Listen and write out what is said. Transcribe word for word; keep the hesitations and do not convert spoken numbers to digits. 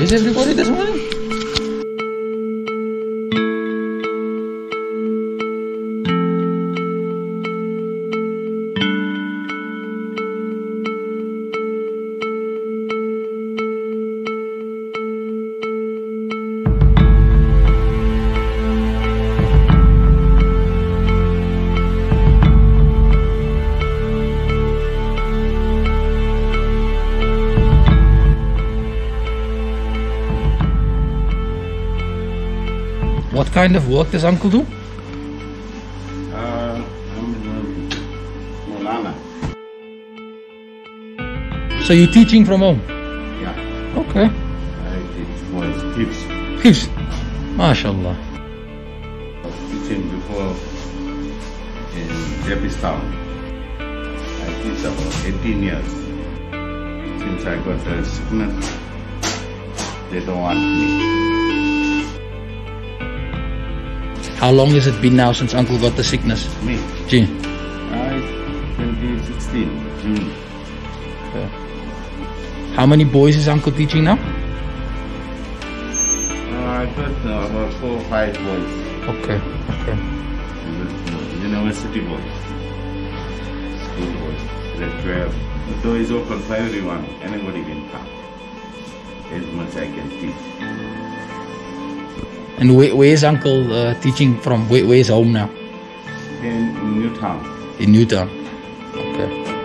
is everybody this morning? What kind of work does Uncle do? Uh, I'm um, Molana. So you're teaching from home? Yeah. Okay. I teach boys tips. Tips. MashaAllah. I was teaching before in Japistown. I teach about eighteen years. Since I got the sickness, they don't want me. How long has it been now since Uncle got the sickness? Me? Gee. I twenty sixteen, June. Okay. How many boys is Uncle teaching now? Uh, I got uh, about four or five boys. Okay, okay. University boys. School boys. Grade twelve. The door is open for everyone. Anybody can come. As much I can teach. And where, where is Uncle uh, teaching from? Where, where is home now? In Newtown. In Newtown. Okay.